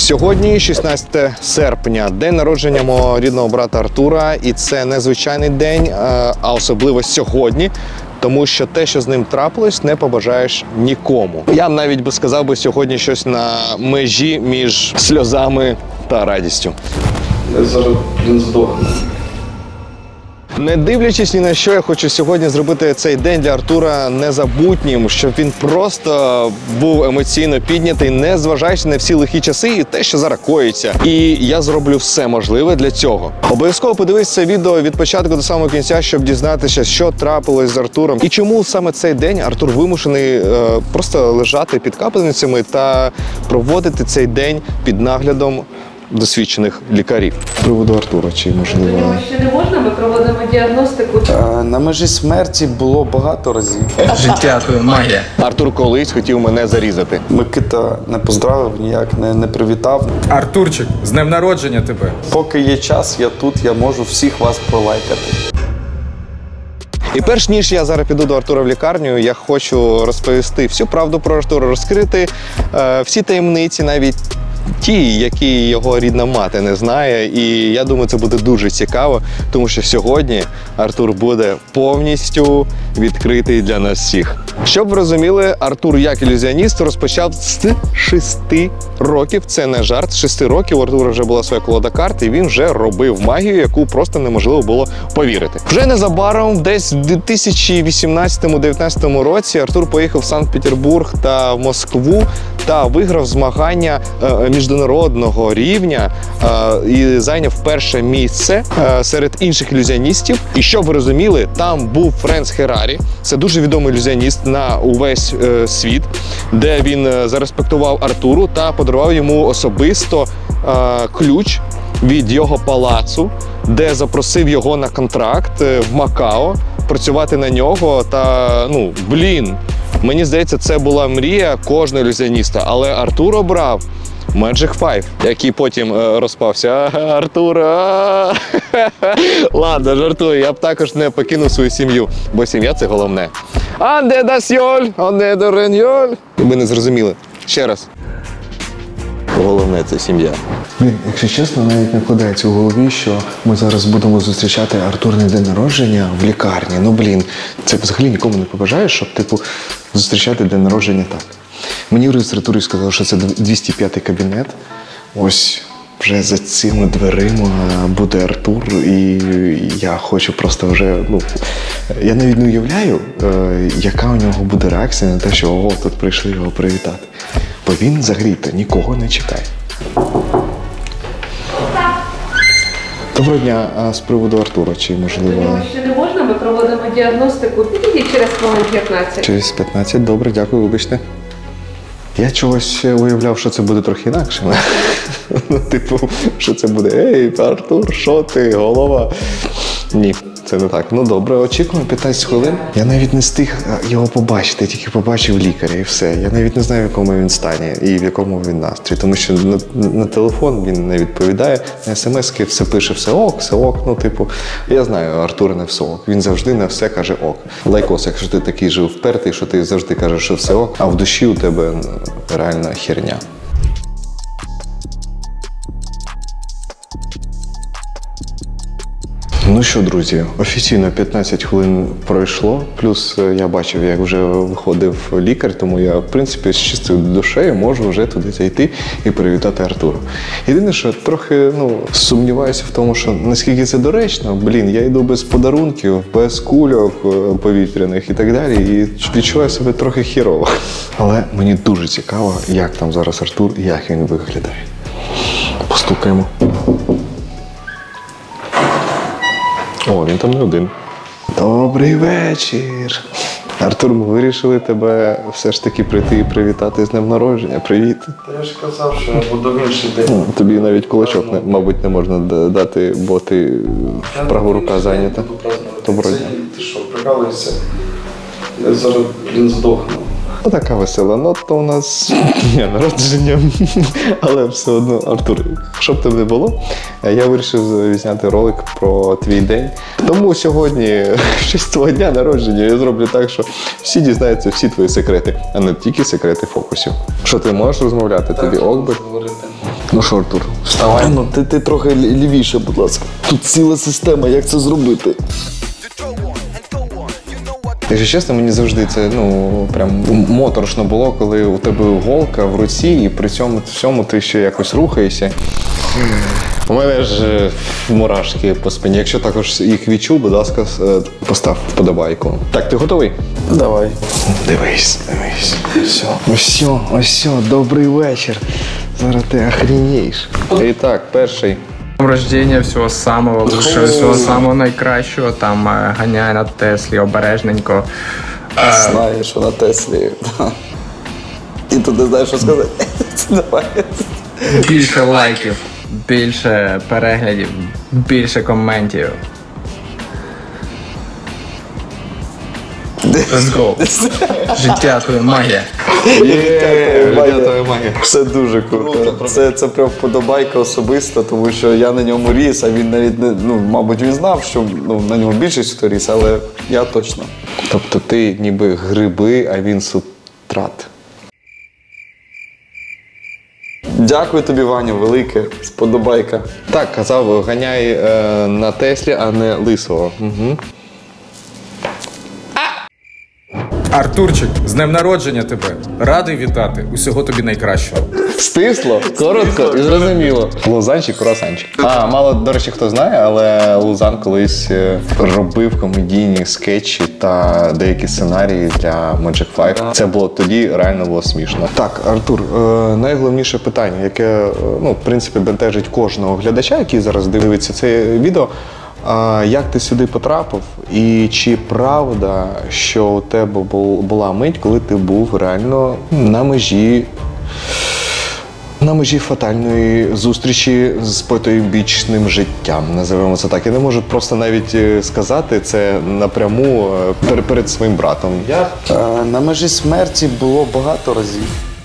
Сьогодні 16 серпня, день народження мого рідного брата Артура, і це незвичайний день, а особливо сьогодні, тому що те, що з ним трапилось, не побажаєш нікому. Я навіть би сказав сьогодні щось на межі між сльозами та радістю. Зараз він здохне. Не дивлячись ні на що, я хочу сьогодні зробити цей день для Артура незабутнім, щоб він просто був емоційно піднятий, не зважаючи на всі лихі часи і те, що зараз коїться. І я зроблю все можливе для цього. Обов'язково подивись це відео від початку до самого кінця, щоб дізнатися, що трапилось з Артуром і чому саме цей день Артур вимушений просто лежати під капельницями та проводити цей день під наглядом досвідчених лікарів. З приводу Артура, чи можливо... Його ще не можна, ми проводимо діагностику. На межі смерті було багато разів. Життя – магія. Артур колись хотів мене зарізати. Микита не поздравив, ніяк не привітав. Артурчик, з днем народження тебе. Поки є час, я тут, я можу всіх вас пролайкати. І перш ніж я зараз піду до Артура в лікарню, я хочу розповісти всю правду про Артура, розкрити всі таємниці, навіть ті, які його рідна мати не знає. І я думаю, це буде дуже цікаво, тому що сьогодні Артур буде повністю відкритий для нас всіх. Щоб ви розуміли, Артур як ілюзіоніст розпочав з 6 років. Це не жарт. З 6 років у Артура вже була своя колода карт, і він вже робив магію, яку просто неможливо було повірити. Вже незабаром, десь в 2018-2019 році, Артур поїхав в Санкт-Петербург та в Москву та виграв змагання міжнародного рівня і зайняв перше місце серед інших ілюзіоністів. І щоб ви розуміли, там був Френц Херарі, це дуже відомий ілюзіоніст на увесь світ, де він зареспектував Артуру та подарував йому особисто ключ від його палацу, де запросив його на контракт в Макао, працювати на нього та, мені здається, це була мрія кожного ілюзіоніста, але Артур обрав Magic 5, який потім розпався. Артур, ладно, жартую, я б також не покинув свою сім'ю, бо сім'я – це головне. Анде дасьоль, анде дореньоль. Ви не зрозуміли. Ще раз. Головне – це сім'я. Якщо чесно, навіть не вкладається у голові, що ми зараз будемо зустрічати Артурний день народження в лікарні. Це взагалі нікому не побажаєш, щоб, зустрічати день народження так. Мені в реєстратурі сказали, що це 205-й кабінет. Ось вже за цими дверима буде Артур, і я хочу просто вже, я навіть не уявляю, яка у нього буде реакція на те, що тут прийшли його привітати. Бо він взагалі-то нікого не чекає. Доброго дня, а з приводу Артура, чи можливо... Його ще не можна, ми проводимо діагностику. Підійдіть через хвилин 15. Через 15, добре, дякую, вибачте. Я чогось уявляв, що це буде трохи інакше. Що це буде, ей, Артур, що ти, голова? Ні, це не так. Добре, очікуємо 15 хвилин. Я навіть не встиг його побачити, я тільки побачив лікаря і все. Я навіть не знаю, в якому він стані і в якому він настрої, тому що на телефон він не відповідає, на смс-ки все пише, все ок, я знаю, Артур не все ок, він завжди на все каже ок. Лайкос, якщо ти такий же впертий, що ти завжди кажеш, що все ок, а в душі у тебе реальна херня. Ну що, друзі, офіційно 15 хвилин пройшло, плюс я бачив, як вже виходив лікар, тому я, в принципі, з чистою душею можу вже туди зайти і привітати Артура. Єдине, що трохи, сумніваюся в тому, що наскільки це доречно, я йду без подарунків, без кульок повітряних і так далі, і відчуваю себе трохи хірово. Але мені дуже цікаво, як там зараз Артур і як він виглядає. Постукаємо. О, він там не один. Добрий вечір! Артур, ми вирішили тебе все ж таки прийти і привітати з днем народження. Привіт! Я ж казав, що я буду в інший день. Тобі навіть кулачок, мабуть, не можна дати, бо ти права рука зайнята. Доброго дня. Ти що, прикалуєшся? Я зараз, здохну. Така весела нота у нас дня народження, але все одно, Артур, що б там не було, я вирішив зняти ролик про твій день. Тому сьогодні, в честь твого дня народження, я зроблю так, що всі дізнаються всі твої секрети, а не тільки секрети фокусів. Що, ти можеш розмовляти? Тобі ок би? Ну що, Артур, Вставай. Ну, ти трохи лівіше, будь ласка. Тут ціла система, як це зробити. Якщо чесно, мені завжди це прям моторошно було, коли у тебе голка в руці, і при цьому всьому ти ще якось рухаєшся. У мене ж мурашки по спині. Якщо також їх відчув, будь ласка, постав вподобайку. Так, ти готовий? Давай. дивись. Ось, добрий вечір. Зараз ти охренєєш. І так, перший. Днем рождения, всього самого лучшого, всього самого найкращого. Там ганяй на Теслі обережненько. Знаєш, що на Теслі. І тут не знаєш, що сказати. Давай. Більше лайків, більше переглядів, більше коментів. Let's go. Життя твоя магія. Життя твоя магія. Все дуже круто. Це прям вподобайка особиста, тому що я на ньому ріс, а він навіть не, мабуть, він знав, що на ньому більшість хто ріс, але я точно. Тобто ти ніби гриби, а він субстрат. Дякую тобі, Ваня, велике. Сподобайка. Так, казав, ганяй на Теслі, а не лисого. Угу. Артурчик, з днем народження тебе. Радий вітати. Усього тобі найкращого. Стисло, коротко і зрозуміло. Лузанчик, круасанчик. Мало, до речі, хто знає, але Лузан колись робив комедійні скетчі та деякі сценарії для Magic 5. Це було тоді, реально було смішно. Так, Артур, найголовніше питання, яке, в принципі, бентежить кожного глядача, який зараз дивиться це відео. Як ти сюди потрапив, і чи правда, що у тебе була мить, коли ти був реально на межі фатальної зустрічі з потойбічним життям, називаємо це так. Я не можу просто навіть сказати це напряму перед своїм братом. На межі смерті було багато разів.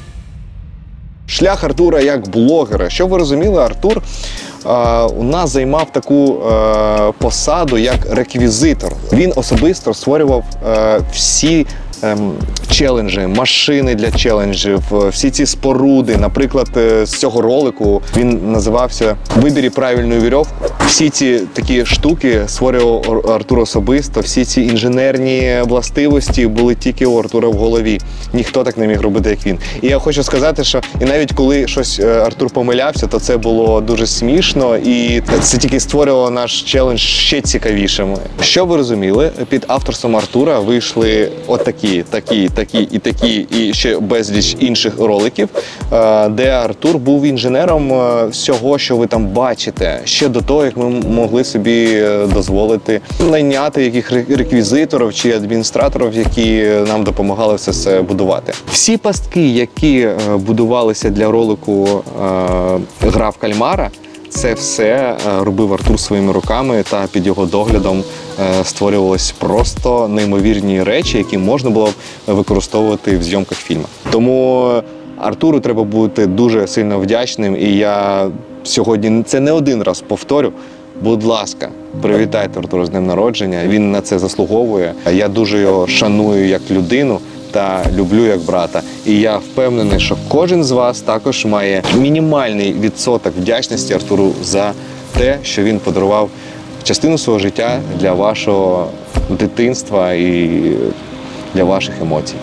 Шлях Артура як блогера. Щоб ви розуміли, Артур у нас займав таку посаду як реквізитор. Він особисто створював всі челенджі, машини для челенджів, всі ці споруди. Наприклад, з цього ролику він називався «Вибері правильну вірьовку». Всі ці такі штуки створював Артур особисто, всі ці інженерні властивості були тільки у Артура в голові. Ніхто так не міг робити, як він. І я хочу сказати, що і навіть коли щось Артур помилявся, то це було дуже смішно, і це тільки створювало наш челендж ще цікавішим. Щоб ви розуміли, під авторством Артура вийшли отакі, такі і ще безліч інших роликів, де Артур був інженером всього, що ви там бачите, ще до того, як ми могли собі дозволити найняти яких реквізиторів чи адміністраторів, які нам допомагали все це будувати. Всі пастки, які будувалися для ролику «Гра в кальмара», це все робив Артур своїми руками, та під його доглядом створювалися просто неймовірні речі, які можна було б використовувати в зйомках фільму. Тому Артуру треба бути дуже сильно вдячним, і я сьогодні це не один раз повторю. Будь ласка, привітайте Артура з днем народження, він на це заслуговує. Я дуже його шаную як людину та люблю як брата. І я впевнений, що кожен з вас також має мінімальний відсоток вдячності Артуру за те, що він подарував частину свого життя для вашого дитинства і для ваших емоцій.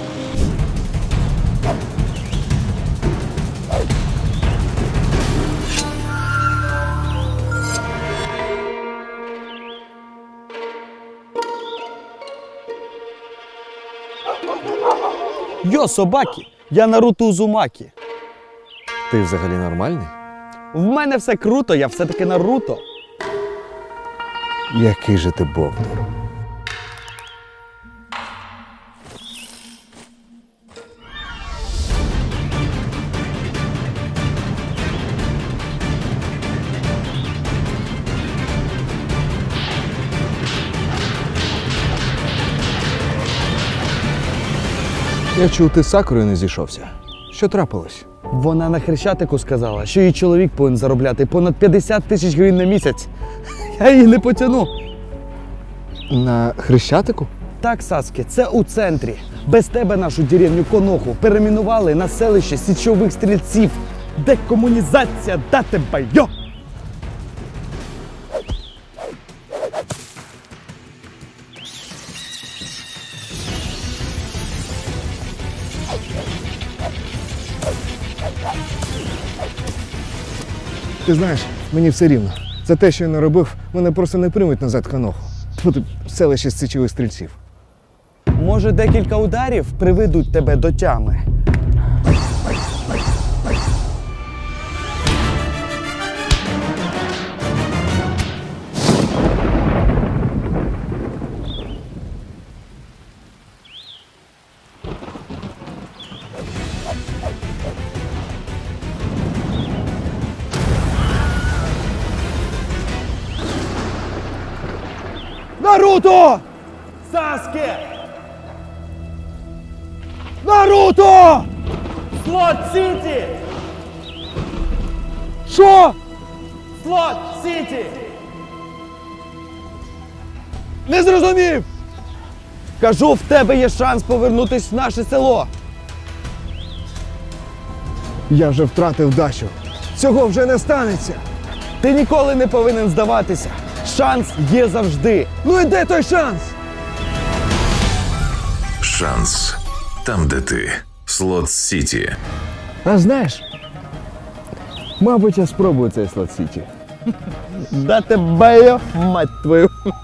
Йо, собаки, я Наруто Узумакі. Ти взагалі нормальний? В мене все круто, я все-таки Наруто. Який же ти бовдур. Я чув, ти з Сакурою не зійшовся. Що трапилось? Вона на Хрещатику сказала, що її чоловік повинен заробляти понад 50 тисяч гривень на місяць. Я її не потягну. На Хрещатику? Так, Саске, це у центрі. Без тебе нашу деревню Коноху перейменували на селище січових стрільців. Декомунізація, да тебе, йо! Ти знаєш, мені все рівно. За те, що я не робив, мене просто не приймуть назад Каноху. Тут селище з січових стрільців. Може, декілька ударів приведуть тебе до тями. Наруто! Саске! Наруто! Слот Сіті! Що? Слот Сіті! Не зрозумів! Кажу, в тебе є шанс повернутись в наше село. Я вже втратив дачу. Цього вже не станеться. Ти ніколи не повинен здаватися. Шанс є завжди. Ну і де той шанс? Шанс. Там, де ти. Слот Сіті. А знаєш, мабуть, я спробую цей Слот Сіті. Да тебе, йо, мать твою.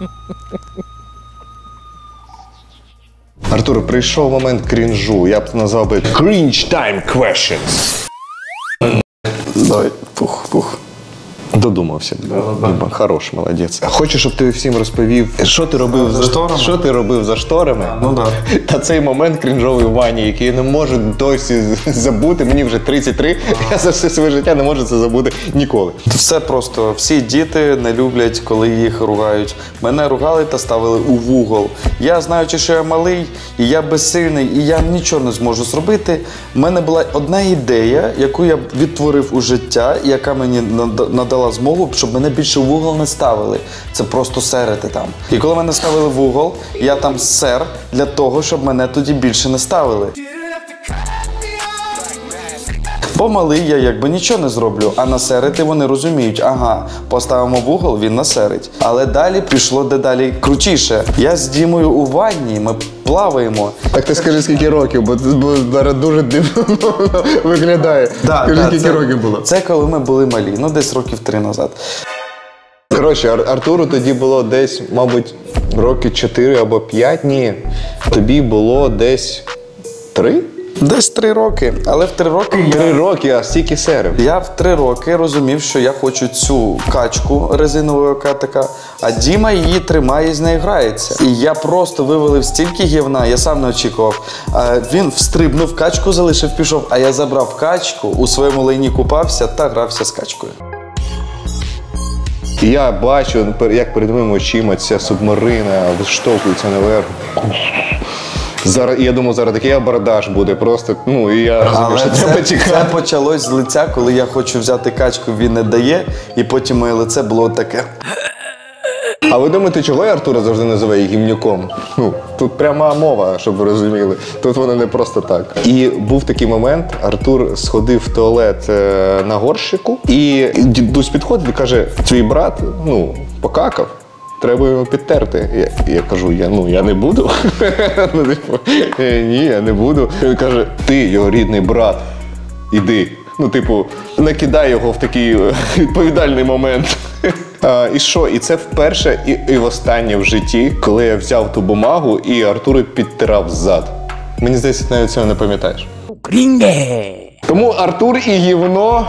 Артур, прийшов момент крінжу. Я б назвав би Cringe Time Questions. Давай, пух. Додумався. Хорош, молодець. Хочу, щоб ти всім розповів, що ти робив за шторами. Що ти робив за шторами? Ну да. Та цей момент крінжовий в ванні, який я не можу досі забути. Мені вже 33, я за все своє життя не можу це забути ніколи. Все просто. Всі діти не люблять, коли їх ругають. Мене ругали та ставили у вугол. Я, знаючи, що я малий, і я безсильний, і я нічого не зможу зробити, в мене була одна ідея, яку я відтворив у життя, яка мені надала змогу, щоб мене більше в угол не ставили. Це просто серити там. І коли мене ставили в угол, я там сер для того, щоб мене тоді більше не ставили. Бо малий я якби нічого не зроблю, а насерити вони розуміють, ага, поставимо в угол, він насерить. Але далі пішло дедалі крутіше. Я з Дімою у ванні, ми плаваємо. Так ти скажи, скільки років, бо зараз дуже дивно виглядає. Скажи, скільки років було? Це коли ми були малі, ну десь років 3 назад. Коротше, Артуру тоді було десь, мабуть, роки 4 або 5, ні. Тобі було десь 3? Десь 3 роки, але в 3 роки 3 роки, а стільки серив. Я в 3 роки розумів, що я хочу цю качку резинового катика, а Діма її тримає і з нею грається. І я просто вивалив стільки гівна, я сам не очікував. Він встрибнув, качку залишив, пішов, а я забрав качку, у своєму лайні купався та грався з качкою. І я бачу, як перед моїми очима ця субмарина виштовхується наверх. Зараз, я думаю, зараз такий абордаж буде просто, ну, і я розумію, що треба тікати. Це почалось з лиця, коли я хочу взяти качку, він не дає, і потім моє лице було таке. А ви думаєте, чого я Артура завжди називаю гімнюком? Ну, тут пряма мова, щоб ви розуміли. Тут воно не просто так. І був такий момент, Артур сходив в туалет на горщику, і дідусь підходить і каже, твій брат, ну, покакав. Треба його підтерти. Я кажу, я не буду. Ні, я не буду. Він каже, ти його рідний брат, іди. Ну, типу, накидай його в такий відповідальний момент. І що? І це вперше і востаннє в житті, коли я взяв ту бумагу і Артур підтирав ззад. Мені здається, ти навіть цього не пам'ятаєш. Тому Артур і гівно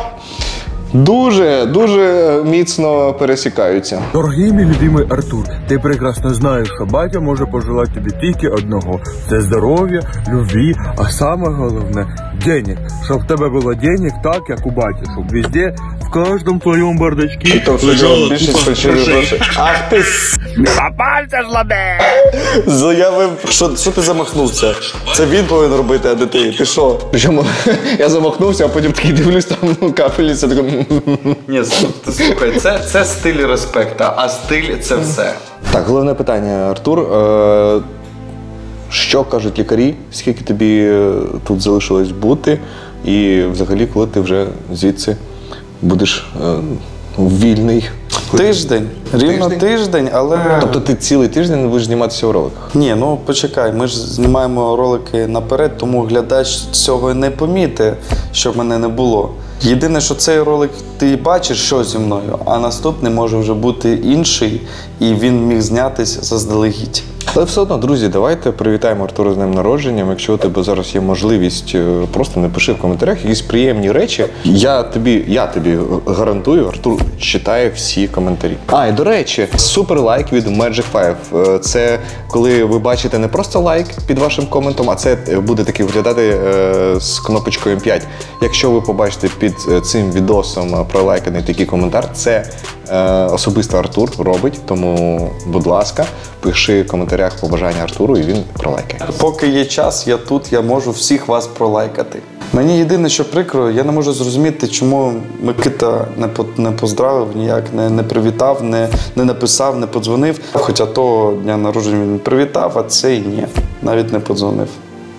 дуже міцно пересікаються. Дорогий мій любимий Артур, ти прекрасно знаєш, що батя може пожелати тобі тільки одного. Це здоров'я, любві, а саме головне – денег. Щоб в тебе було денег так, як у баті, щоб везде, в кожному твоєму бардачці лежала купа грошей. Ах ти с... Попався ж лабе! Заявив, що ти замахнувся? Це він повинен робити, а не ти. Ти що? Причому я замахнувся, а потім такий дивлюсь, там капельниця, такий... Ні, слухай, це стиль респекта, а стиль – це все. Так, головне питання, Артур. Що кажуть лікарі? Скільки тобі тут залишилось бути? І взагалі, коли ти вже звідси будеш вільний. Тиждень. Рівно тиждень, але... Тобто ти цілий тиждень будеш зніматися у роликах? Ні, ну почекай, ми ж знімаємо ролики наперед, тому глядач цього не помітить, щоб мене не було. Єдине, що цей ролик ти бачиш, що зі мною, а наступний може вже бути інший, і він міг знятися заздалегідь. Але все одно, друзі, давайте привітаємо Артура з днем народженням. Якщо у тебе зараз є можливість, просто напиши в коментарях якісь приємні речі. Я тобі гарантую, Артур читає всі коментарі. І до речі, супер лайк від Magic 5. Це коли ви бачите не просто лайк під вашим коментом, а це буде таки виглядати з кнопочкою 5. Якщо ви побачите під цим відосом пролайканий такий коментар, це особисто Артур робить, тому, будь ласка, пиши в коментарях побажання Артуру і він пролайкає. Поки є час, я тут, я можу всіх вас пролайкати. Мені єдине, що прикро, я не можу зрозуміти, чому Микита не поздравив ніяк, не привітав, не написав, не подзвонив. Хоча того дня народження він привітав, а цей ні, навіть не подзвонив.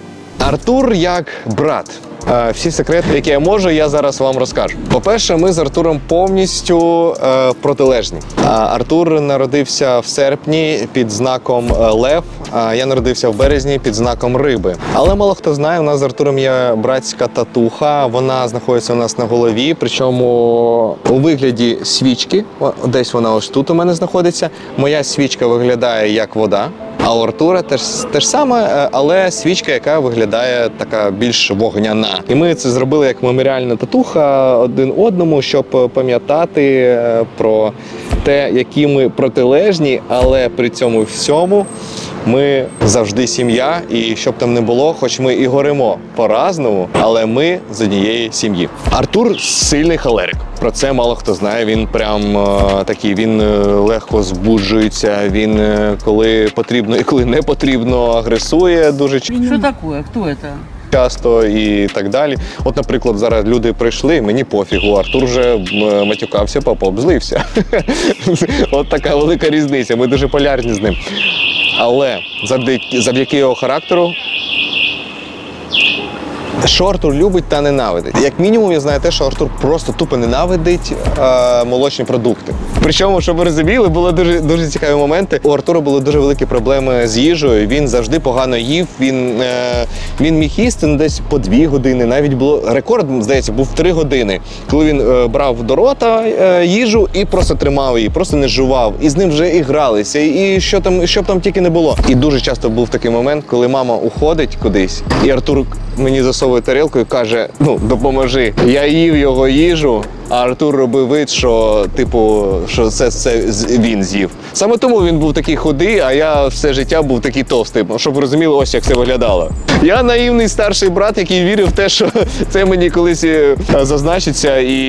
Артур як брат. Всі секрети, які я можу, я зараз вам розкажу. По-перше, ми з Артуром повністю протилежні. Артур народився в серпні під знаком Лев, а я народився в березні під знаком Риби. Але мало хто знає, у нас з Артуром є братська татуха, вона знаходиться у нас на голові, причому у вигляді свічки, десь вона ось тут у мене знаходиться. Моя свічка виглядає як вода. А у Артура те ж саме, але свічка, яка виглядає така більш вогняна. І ми це зробили як меморіальна татуха один одному, щоб пам'ятати про те, які ми протилежні, але при цьому всьому ми завжди сім'я. І щоб там не було, хоч ми і горимо по-разному, але ми з однієї сім'ї. Артур сильний холерик. Про це мало хто знає, він прям такий, він легко збуджується, він коли потрібно і коли не потрібно агресує дуже часто. Що таке? Хто це? Часто і так далі. От, наприклад, зараз люди прийшли, мені пофігу, Артур вже матюкався, папа обзлився. От така велика різниця, ми дуже полярні з ним. Але завдяки його характеру, що Артур любить та ненавидить? Як мінімум, я знаю те, що Артур просто тупо ненавидить молочні продукти. Причому, щоб ви розуміли, були дуже цікаві моменти. У Артура були дуже великі проблеми з їжею, він завжди погано їв, він міг їсти десь по 2 години, навіть було рекорд, здається, був 3 години, коли він брав до рота їжу і просто тримав її, просто не жував, і з ним вже і гралися, і що б там тільки не було. І дуже часто був такий момент, коли мама уходить кудись, і Артур мені засовує тарілку і каже, ну, допоможи. Я їв його їжу, а Артур робив вид, що, що це він з'їв. Саме тому він був такий худий, а я все життя був такий товстий, щоб ви розуміли, ось як це виглядало. Я наївний старший брат, який вірив в те, що це мені колись зазначиться, і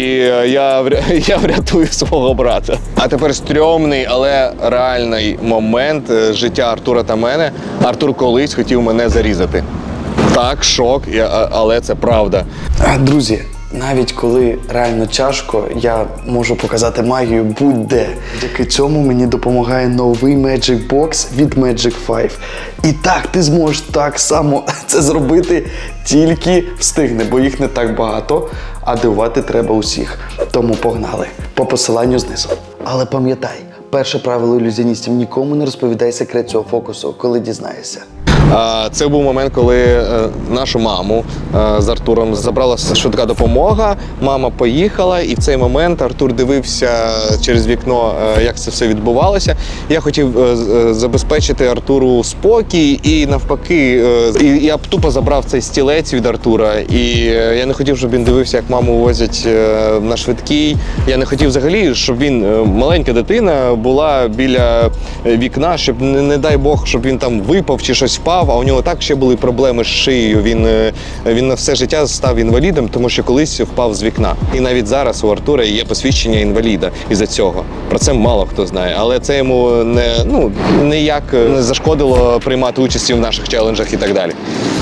я врятую свого брата. А тепер стрьомний, але реальний момент життя Артура та мене. Артур колись хотів мене зарізати. Так, шок, але це правда. Друзі, навіть коли реально тяжко, я можу показати магію будь-де. Завдяки цьому мені допомагає новий Magic Box від Magic 5. І так, ти зможеш так само це зробити, тільки встигни, бо їх не так багато, а дивувати треба усіх. Тому погнали. По посиланню знизу. Але пам'ятай, перше правило ілюзіоністів – нікому не розповідай секрет цього фокусу, коли дізнаєшся. Це був момент, коли нашу маму з Артуром забрала швидка допомога, мама поїхала, і в цей момент Артур дивився через вікно, як це все відбувалося. Я хотів забезпечити Артуру спокій і навпаки, я тупо забрав цей стілець від Артура, і я не хотів, щоб він дивився, як маму возять на швидкій. Я не хотів взагалі, щоб він, маленька дитина, була біля вікна, щоб, не дай Бог, щоб він там випав чи щось впав. А у нього так ще були проблеми з шиєю, він на все життя став інвалідом, тому що колись впав з вікна. І навіть зараз у Артура є посвідчення інваліда із-за цього. Про це мало хто знає, але це йому ніяк не зашкодило приймати участь в наших челенджах і так далі.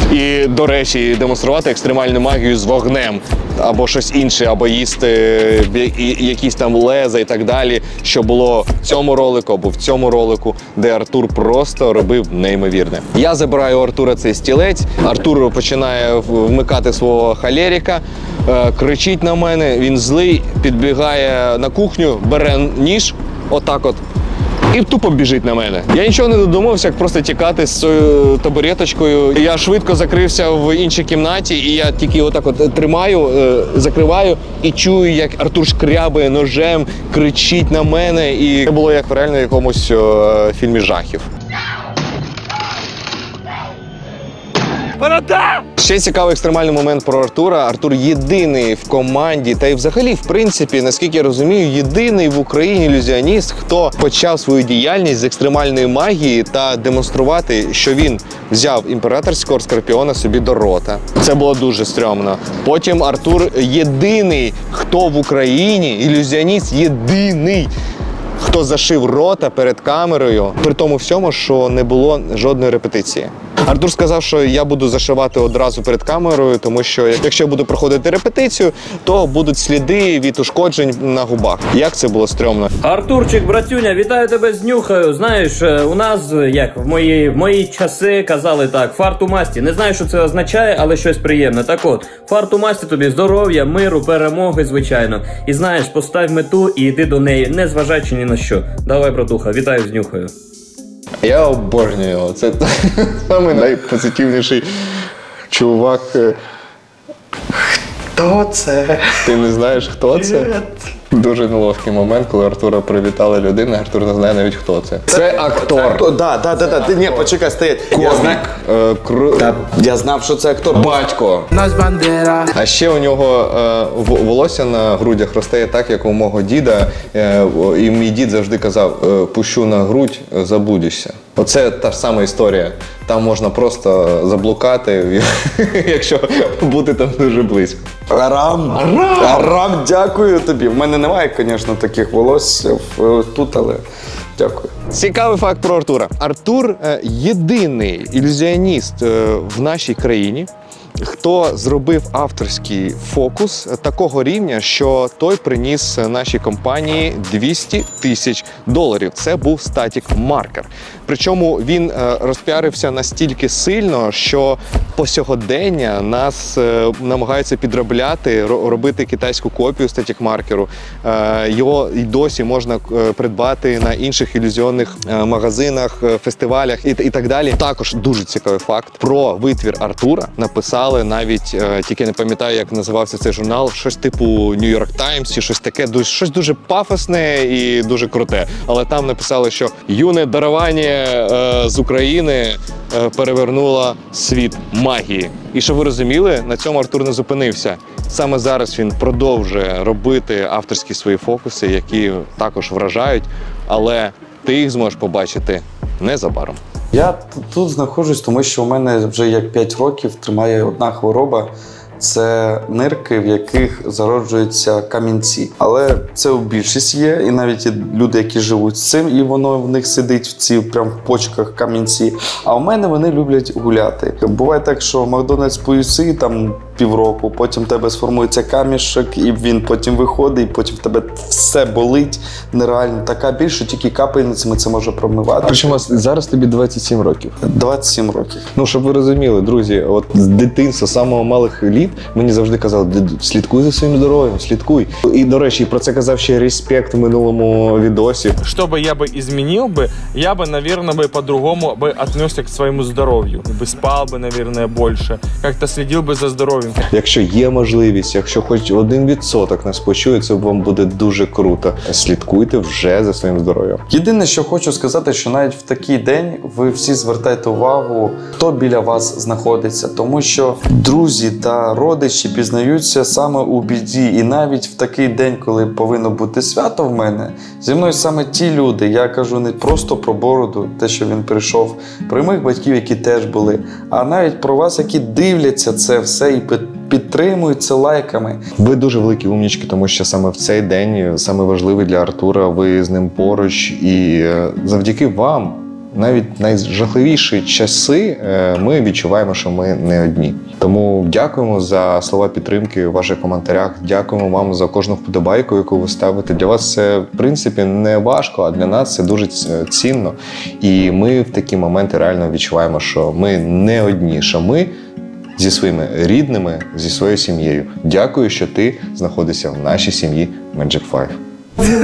І, до речі, демонструвати екстремальну магію з вогнем, або щось інше, або їсти якісь там леза і так далі, що було в цьому ролику або в цьому ролику, де Артур просто робив неймовірне. Я забираю у Артура цей стілець, Артур починає вмикати свого холерика, кричить на мене, він злий, підбігає на кухню, бере ніж, отак от, і тупо біжить на мене. Я нічого не додумався, як просто тікати з цією табуреточкою. Я швидко закрився в іншій кімнаті, і я тільки отак от тримаю, закриваю і чую, як Артур шкрябає ножем, кричить на мене. І це було як в реально якомусь фільмі жахів. Ще цікавий екстремальний момент про Артура. Артур єдиний в команді, та й взагалі, в принципі, наскільки я розумію, єдиний в Україні ілюзіоніст, хто почав свою діяльність з екстремальної магії та демонструвати, що він взяв імператорського скорпіона собі до рота. Це було дуже стрьомно. Потім Артур єдиний, хто в Україні, ілюзіоніст єдиний, хто зашив рота перед камерою, при тому всьому, що не було жодної репетиції. Артур сказав, що я буду зашивати одразу перед камерою, тому що якщо я буду проходити репетицію, то будуть сліди від ушкоджень на губах. Як це було стрьомно. Артурчик, братюня, вітаю тебе з нюхаю. Знаєш, у нас, як в мої часи казали так, фарт у масті. Не знаю, що це означає, але щось приємне. Так от, фарт у масті тобі здоров'я, миру, перемоги, звичайно. І знаєш, постав мету і йди до неї, не зважаючи ні на що. Давай, братуха, вітаю з нюхаю. Я обожнюю його. Це самий найпозитивніший чувак. Хто це? Ти не знаєш, хто це? Дуже неловкий момент, коли Артура привітала людина, Артур не знає навіть, хто це. Це актор. Да. Ні, почекай, стоять. Я знав, що це актор. Батько. А ще у нього волосся на грудях росте так, як у мого діда. І мій дід завжди казав, пущу на грудь, забудешся. Оце та ж сама історія. Там можна просто заблукати, якщо бути там дуже близько. Арам, дякую тобі. В мене немає, звісно, таких волосся тут, але дякую. Цікавий факт про Артура. Артур єдиний ілюзіоніст в нашій країні, хто зробив авторський фокус такого рівня, що той приніс нашій компанії $200 000. Це був статік-маркер. Причому він розпіарився настільки сильно, що по сьогодення нас намагаються підробляти, робити китайську копію статік-маркеру. Його і досі можна придбати на інших ілюзіонних магазинах, фестивалях і так далі. Також дуже цікавий факт. Про витвір Артура написали навіть, тільки не пам'ятаю, як називався цей журнал, щось типу New York Times чи щось таке, щось дуже пафосне і дуже круте. Але там написали, що юне дарування з України перевернуло світ магії. І щоб ви розуміли, на цьому Артур не зупинився. Саме зараз він продовжує робити авторські свої фокуси, які також вражають, але ти їх зможеш побачити незабаром. Я тут знаходжусь, тому що у мене вже як 5 років тримає одна хвороба. Це нирки, в яких зароджуються камінці. Але це у більшість є, і навіть є люди, які живуть з цим, і воно в них сидить в ці прям в почках камінці. А у мене вони люблять гуляти. Буває так, що Макдональдс поїси там півроку, потім в тебе сформується камішок, і він потім виходить, і потім в тебе все болить нереально. Така біль, що тільки капельницями це може промивати. Причому зараз тобі 27 років. 27 років. Ну, щоб ви розуміли, друзі, от з дитинства, з самого малих літ, мені завжди казали, слідкуй за своїм здоров'ям, слідкуй. І, до речі, про це казав ще Респект в минулому відосі. Что бы я бы изменил бы, я бы, наверное, бы по-другому бы отнесся к своему здоровью. Бы спал бы, наверное, больше, как-то следил бы за здоровьем. Якщо є можливість, якщо хоч 1% нас почує, це вам буде дуже круто. Слідкуйте вже за своїм здоров'ям. Єдине, що хочу сказати, що навіть в такий день ви всі звертайте увагу, хто біля вас знаходиться, тому що друзі та родичі пізнаються саме у біді. І навіть в такий день, коли повинно бути свято в мене, зі мною саме ті люди, я кажу не просто про Бороду, те, що він прийшов, про моїх батьків, які теж були, а навіть про вас, які дивляться це все і підтримують це лайками. Ви дуже великі умнічки, тому що саме в цей день, саме важливий для Артура, ви з ним поруч, і завдяки вам навіть найжахливіші часи ми відчуваємо, що ми не одні. Тому дякуємо за слова підтримки у ваших коментарях. Дякуємо вам за кожну вподобайку, яку ви ставите. Для вас це, в принципі, не важко, а для нас це дуже цінно. І ми в такі моменти реально відчуваємо, що ми не одні, що ми зі своїми рідними, зі своєю сім'єю. Дякую, що ти знаходишся в нашій сім'ї Magic 5.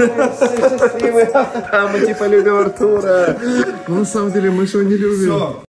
Мы типа любим Артура. Но на самом деле мы же его не любим.